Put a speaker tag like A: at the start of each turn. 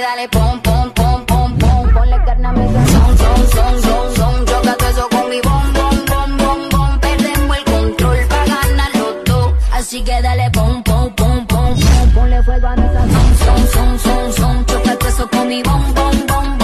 A: dale pom, pom, pom, pom, pom. Ponle carne a mi son. Choca todo eso con mi bom, bom, bom, bom, bom. Perdemos el control pa' ganar los dos. Así que dale pom, pom, pom, pom, pom. Ponle fuego a mi son. Choca todo eso con mi bom, bom, bom, bom.